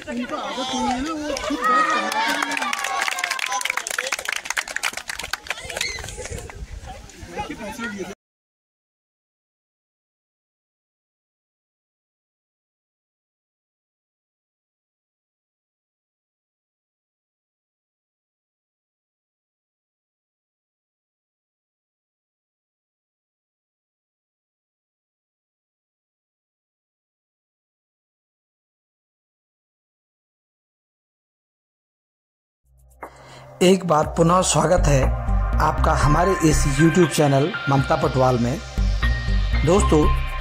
उनका आदत नहीं है ना, वो खुद बैठ के पैसे दिए। एक बार पुनः स्वागत है आपका हमारे इस YouTube चैनल ममता पटवाल में। दोस्तों,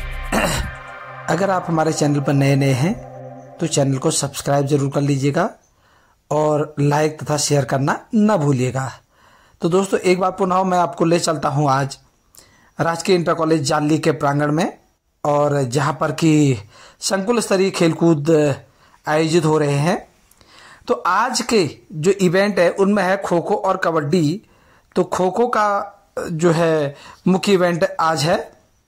अगर आप हमारे चैनल पर नए हैं तो चैनल को सब्सक्राइब जरूर कर लीजिएगा और लाइक तथा शेयर करना न भूलिएगा। तो दोस्तों, एक बार पुनः मैं आपको ले चलता हूं आज राजकीय इंटर कॉलेज जाली के प्रांगण में, और जहां पर कि संकुल स्तरीय खेलकूद आयोजित हो रहे हैं। तो आज के जो इवेंट है उनमें है खो खो और कबड्डी। तो खो खो का जो है मुख्य इवेंट आज है,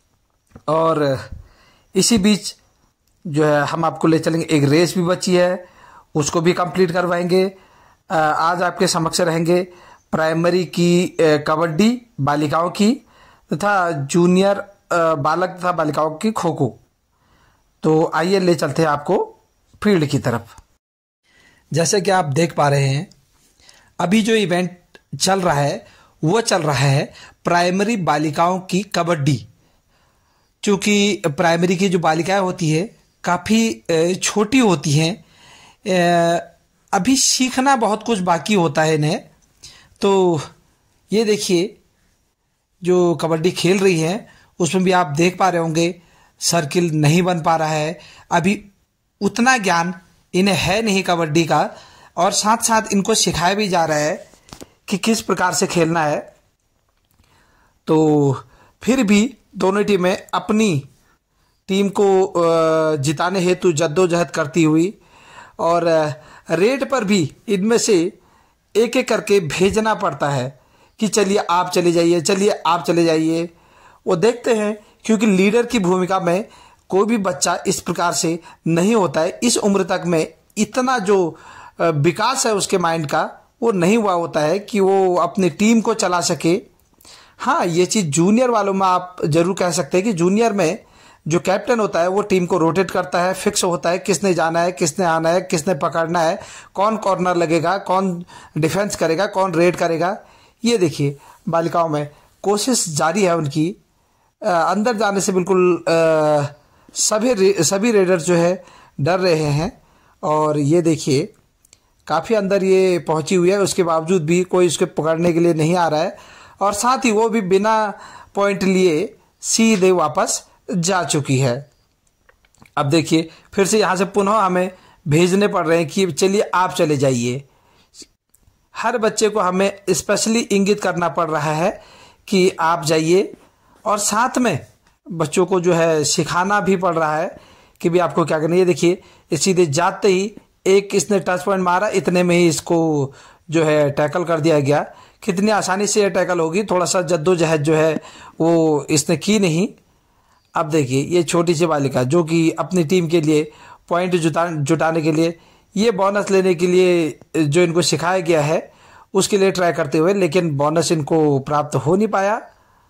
और इसी बीच जो है हम आपको ले चलेंगे। एक रेस भी बची है, उसको भी कंप्लीट करवाएंगे। आज आपके समक्ष रहेंगे प्राइमरी की कबड्डी बालिकाओं की तथा जूनियर बालक तथा बालिकाओं की खो खो। तो आइए ले चलते हैं आपको फील्ड की तरफ। जैसे कि आप देख पा रहे हैं, अभी जो इवेंट चल रहा है वो चल रहा है प्राइमरी बालिकाओं की कबड्डी। चूँकि प्राइमरी की जो बालिकाएं होती है काफ़ी छोटी होती हैं, अभी सीखना बहुत कुछ बाकी होता है इन्हें। तो ये देखिए, जो कबड्डी खेल रही है उसमें भी आप देख पा रहे होंगे सर्किल नहीं बन पा रहा है। अभी उतना ज्ञान इन्हें है नहीं कबड्डी का, और साथ साथ इनको सिखाया भी जा रहा है कि किस प्रकार से खेलना है। तो फिर भी दोनों टीमें अपनी टीम को जिताने हेतु जद्दोजहद करती हुई, और रेड पर भी इनमें से एक एक करके भेजना पड़ता है कि चलिए आप चले जाइए, चलिए आप चले जाइए। वो देखते हैं, क्योंकि लीडर की भूमिका में कोई भी बच्चा इस प्रकार से नहीं होता है। इस उम्र तक में इतना जो विकास है उसके माइंड का वो नहीं हुआ होता है कि वो अपनी टीम को चला सके। हाँ, ये चीज़ जूनियर वालों में आप जरूर कह सकते हैं कि जूनियर में जो कैप्टन होता है वो टीम को रोटेट करता है, फिक्स होता है किसने जाना है, किसने आना है, किसने पकड़ना है, कौन कॉर्नर लगेगा, कौन डिफेंस करेगा, कौन रेड करेगा। ये देखिए, बालिकाओं में कोशिश जारी है उनकी। अंदर जाने से बिल्कुल सभी रेडर्स जो है डर रहे हैं, और ये देखिए काफ़ी अंदर ये पहुंची हुई है। उसके बावजूद भी कोई उसके पकड़ने के लिए नहीं आ रहा है, और साथ ही वो भी बिना पॉइंट लिए सीधे वापस जा चुकी है। अब देखिए, फिर से यहाँ से पुनः हमें भेजने पड़ रहे हैं कि चलिए आप चले जाइए। हर बच्चे को हमें स्पेशली इंगित करना पड़ रहा है कि आप जाइए, और साथ में बच्चों को जो है सिखाना भी पड़ रहा है कि भी आपको क्या करना है। ये देखिए, सीधे जाते ही एक इसने टच पॉइंट मारा, इतने में ही इसको जो है टैकल कर दिया गया। कितनी आसानी से ये टैकल होगी, थोड़ा सा जद्दोजहद जो है वो इसने की नहीं। अब देखिए, ये छोटी सी बालिका जो कि अपनी टीम के लिए पॉइंट जुटाने के लिए, ये बोनस लेने के लिए जो इनको सिखाया गया है उसके लिए ट्राई करते हुए, लेकिन बोनस इनको प्राप्त हो नहीं पाया।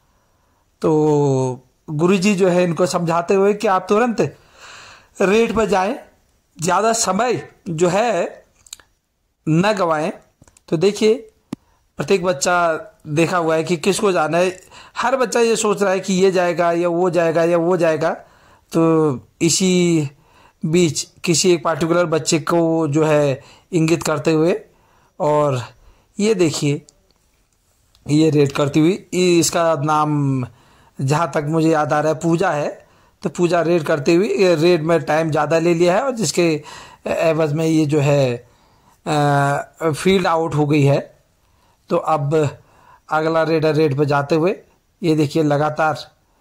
तो गुरुजी जो है इनको समझाते हुए कि आप तुरंत रेड पर जाएं, ज़्यादा समय जो है न गवाएं। तो देखिए, प्रत्येक बच्चा देखा हुआ है कि किसको जाना है। हर बच्चा ये सोच रहा है कि ये जाएगा या वो जाएगा या वो जाएगा। तो इसी बीच किसी एक पार्टिकुलर बच्चे को जो है इंगित करते हुए, और ये देखिए ये रेड करती हुई, इसका नाम जहाँ तक मुझे याद आ रहा है पूजा है। तो पूजा रेड करते हुए रेड में टाइम ज़्यादा ले लिया है, और जिसके एवज में ये जो है फील्ड आउट हो गई है। तो अब अगला रेडर रेड पर जाते हुए, ये देखिए लगातार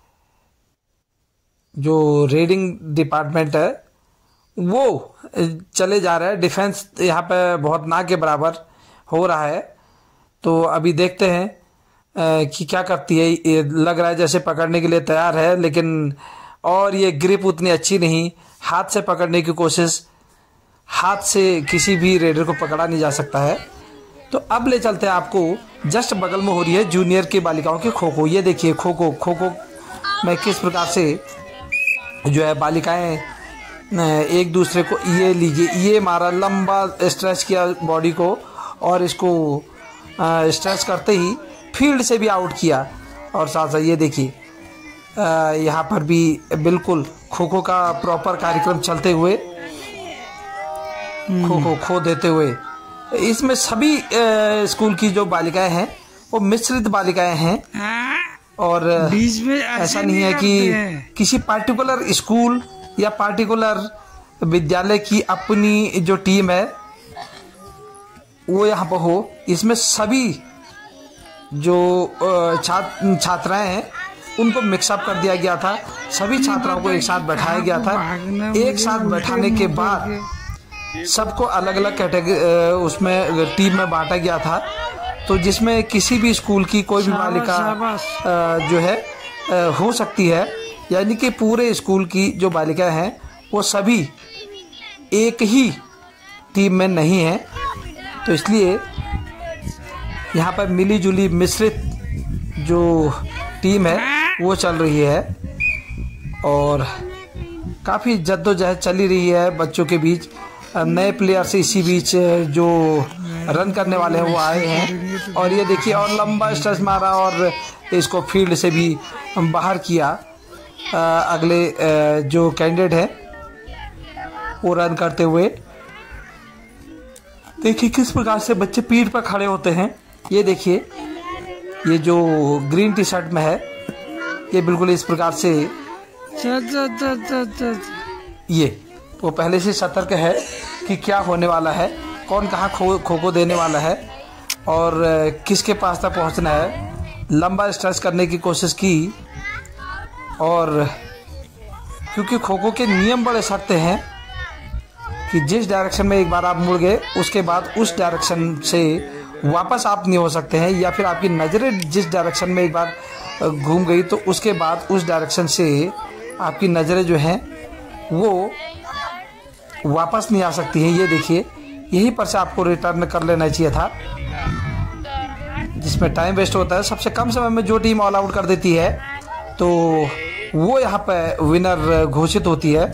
जो रेडिंग डिपार्टमेंट है वो चले जा रहा है। डिफेंस यहाँ पे बहुत ना के बराबर हो रहा है। तो अभी देखते हैं कि क्या करती है। ये लग रहा है जैसे पकड़ने के लिए तैयार है, लेकिन और ये ग्रिप उतनी अच्छी नहीं, हाथ से पकड़ने की कोशिश हाथ से किसी भी रेडर को पकड़ा नहीं जा सकता है। तो अब ले चलते हैं आपको, जस्ट बगल में हो रही है जूनियर की बालिकाओं की खो खो। ये देखिए खो खो में किस प्रकार से जो है बालिकाएं एक दूसरे को, ये लीजिए, ये मारा, लंबा स्ट्रेच किया बॉडी को और इसको स्ट्रेच करते ही फील्ड से भी आउट किया। और साथ साथ ये देखिए यहाँ पर भी बिल्कुल खो खो का प्रॉपर कार्यक्रम चलते हुए खो देते हुए। इसमें सभी स्कूल की जो बालिकाएं हैं वो मिश्रित बालिकाएं हैं और बीच में ऐसा नहीं है कि किसी पार्टिकुलर स्कूल या पार्टिकुलर विद्यालय की अपनी जो टीम है वो यहाँ पर हो। इसमें सभी जो छात्राएं हैं उनको मिक्सअप कर दिया गया था। सभी छात्राओं को एक साथ बैठाया गया था। एक साथ बैठाने के बाद सबको अलग अलग कैटेगरी उसमें टीम में बांटा गया था। तो जिसमें किसी भी स्कूल की कोई भी बालिका जो है हो सकती है, यानी कि पूरे स्कूल की जो बालिकाएं हैं वो सभी एक ही टीम में नहीं हैं। तो इसलिए यहाँ पर मिली जुली मिश्रित जो टीम है वो चल रही है और काफ़ी जद्दोजहद चली रही है बच्चों के बीच। नए प्लेयर से इसी बीच जो रन करने वाले हैं वो आए हैं और ये देखिए और लंबा स्ट्रेच मारा और इसको फील्ड से भी बाहर किया। अगले जो कैंडिडेट है वो रन करते हुए। देखिए किस प्रकार से बच्चे पीठ पर खड़े होते हैं। ये देखिए ये जो ग्रीन टी शर्ट में है ये बिल्कुल इस प्रकार से ये वो पहले से सतर्क है कि क्या होने वाला है, कौन कहाँ खो खो देने वाला है और किसके पास तक पहुँचना है। लंबा स्ट्रेच करने की कोशिश की और क्योंकि खो खो के नियम बड़े सख्त हैं कि जिस डायरेक्शन में एक बार आप मुड़ गए उसके बाद उस डायरेक्शन से वापस आप नहीं हो सकते हैं, या फिर आपकी नज़रें जिस डायरेक्शन में एक बार घूम गई तो उसके बाद उस डायरेक्शन से आपकी नज़रें जो हैं वो वापस नहीं आ सकती हैं। ये देखिए यहीं पर से आपको रिटर्न कर लेना चाहिए था, जिसमें टाइम वेस्ट होता है। सबसे कम समय में जो टीम ऑल आउट कर देती है तो वो यहाँ पे विनर घोषित होती है।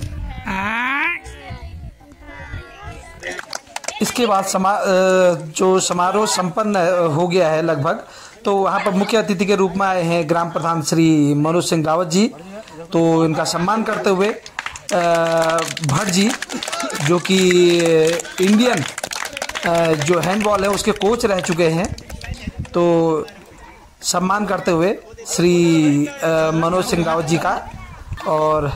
इसके बाद जो समारोह संपन्न हो गया है लगभग, तो वहाँ पर मुख्य अतिथि के रूप में आए हैं ग्राम प्रधान श्री मनोज सिंह रावत जी। तो इनका सम्मान करते हुए भट्ट जी जो कि इंडियन जो हैंडबॉल है उसके कोच रह चुके हैं, तो सम्मान करते हुए श्री मनोज सिंह रावत जी का। और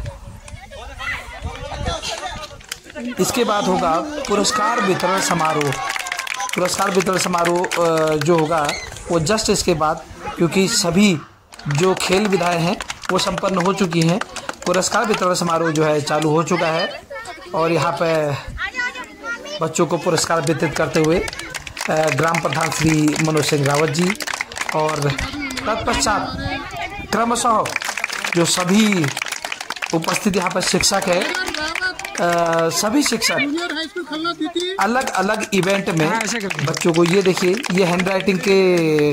इसके बाद होगा पुरस्कार वितरण समारोह। पुरस्कार वितरण समारोह जो होगा वो जस्ट इसके बाद, क्योंकि सभी जो खेल विधाएं हैं वो संपन्न हो चुकी हैं। पुरस्कार वितरण समारोह जो है चालू हो चुका है और यहाँ पे बच्चों को पुरस्कार वितरित करते हुए ग्राम प्रधान श्री मनोज सिंह रावत जी और तत्पश्चात क्रमशः जो सभी उपस्थित यहाँ पर शिक्षक है, सभी शिक्षक अलग अलग इवेंट में बच्चों को, ये देखिए ये हैंड राइटिंग के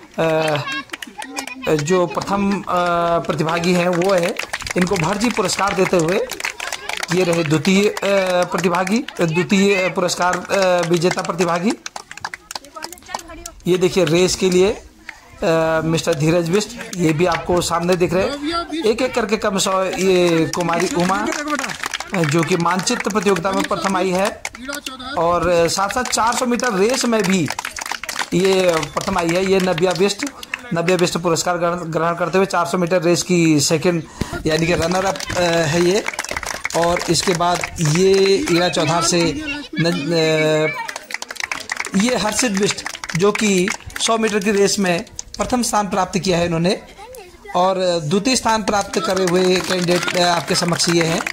जो प्रथम प्रतिभागी हैं वो है, इनको भट्ट जी पुरस्कार देते हुए ये रहे द्वितीय प्रतिभागी, द्वितीय पुरस्कार विजेता प्रतिभागी। ये देखिए रेस के लिए मिस्टर धीरज बिष्ट, ये भी आपको सामने दिख रहे हैं। एक एक करके कम सौ ये कुमारी उमा जो कि मानचित्र प्रतियोगिता में प्रथम आई है और साथ साथ 400 मीटर रेस में भी ये प्रथम आई है। ये नव्या बिष्ट पुरस्कार ग्रहण करते हुए 400 मीटर रेस की सेकंड यानी कि रनर अप है ये। और इसके बाद ये ईरा चौधार से ये हर्षित बिष्ट जो कि 100 मीटर की रेस में प्रथम स्थान प्राप्त किया है इन्होंने, और द्वितीय स्थान प्राप्त करे हुए कैंडिडेट आपके समक्ष ये हैं।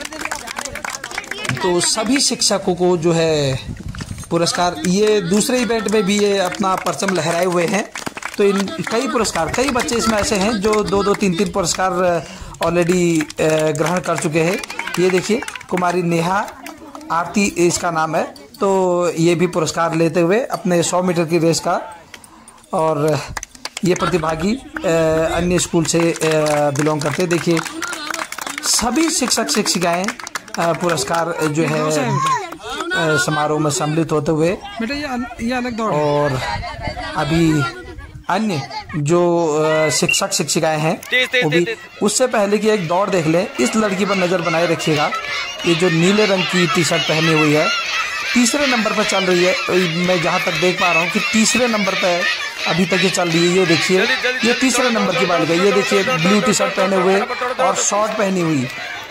तो सभी शिक्षकों को जो है पुरस्कार, ये दूसरे इवेंट में भी ये अपना परचम लहराए हुए हैं। तो इन कई पुरस्कार, कई बच्चे इसमें ऐसे हैं जो 2-2, 3-3 पुरस्कार ऑलरेडी ग्रहण कर चुके हैं। ये देखिए कुमारी नेहा आरती इसका नाम है। तो ये भी पुरस्कार लेते हुए अपने 100 मीटर की रेस का, और ये प्रतिभागी अन्य स्कूल से बिलोंग करते। देखिए सभी शिक्षक शिक्षिकाएं पुरस्कार जो है समारोह में सम्मिलित होते हुए, बेटा ये अलग दौड़, और अभी अन्य जो शिक्षक शिक्षिकाएं हैं वो भी, उससे पहले कि एक दौड़ देख लें, इस लड़की पर नज़र बनाए रखिएगा। ये जो नीले रंग की टी शर्ट पहनी हुई है, तीसरे नंबर पर चल रही है। मैं जहाँ तक देख पा रहा हूँ कि तीसरे नंबर पर अभी तक ये चल रही है। ये देखिए, ये तीसरे नंबर की बालिका, ये देखिए ब्लू टी शर्ट पहने हुए और शॉर्ट पहनी हुई,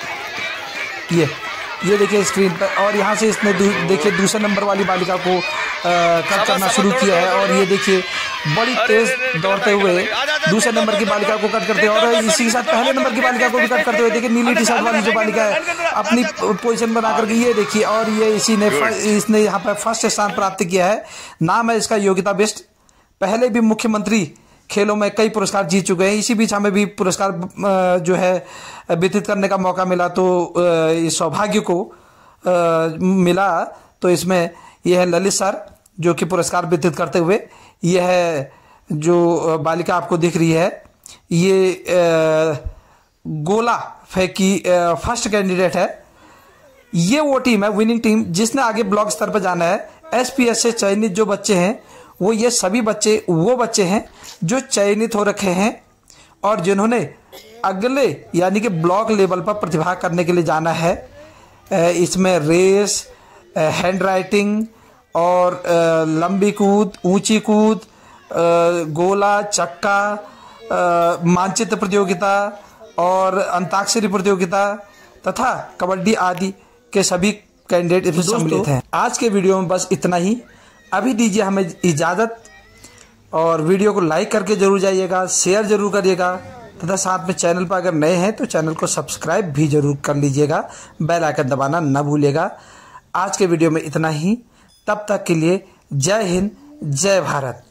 ये देखिए स्क्रीन पर। और यहाँ से इसने देखिए दूसरे नंबर वाली बालिका को कट करना शुरू किया है, और ये देखिए बड़ी तेज दौड़ते हुए दूसरे नंबर की बालिका को कट करते हैं, और इसी के साथ पहले नंबर की बालिका को भी कट करते हुए देखिए नीली टी शर्ट वाली जो बालिका है अपनी पोजीशन बना करके, ये देखिए। और ये इसने यहाँ पर फर्स्ट स्थान प्राप्त किया है। नाम है इसका योगिता बिष्ट। पहले भी मुख्यमंत्री खेलों में कई पुरस्कार जीत चुके हैं। इसी बीच हमें भी पुरस्कार जो है वितरित करने का मौका मिला, तो इस सौभाग्य को मिला। तो इसमें यह है ललित सर जो कि पुरस्कार वितरित करते हुए, यह है जो बालिका आपको दिख रही है, ये गोला फेंक की फर्स्ट कैंडिडेट है। ये वो टीम है, विनिंग टीम, जिसने आगे ब्लॉक स्तर पर जाना है। SPS से चयनित जो बच्चे हैं वो ये सभी बच्चे वो बच्चे हैं जो चयनित हो रखे हैं और जिन्होंने अगले यानी कि ब्लॉक लेवल पर प्रतिभा करने के लिए जाना है। इसमें रेस, हैंड राइटिंग और लंबी कूद, ऊंची कूद, गोला, चक्का, मानचित्र प्रतियोगिता और अंताक्षरी प्रतियोगिता तथा कबड्डी आदि के सभी कैंडिडेट इसमें सम्मिलित हैं। आज के वीडियो में बस इतना ही। अभी दीजिए हमें इजाज़त, और वीडियो को लाइक करके जरूर जाइएगा, शेयर जरूर करिएगा तथा साथ में चैनल पर अगर नए हैं तो चैनल को सब्सक्राइब भी जरूर कर लीजिएगा, बेल आइकन दबाना न भूलिएगा। आज के वीडियो में इतना ही। तब तक के लिए जय हिंद, जय भारत।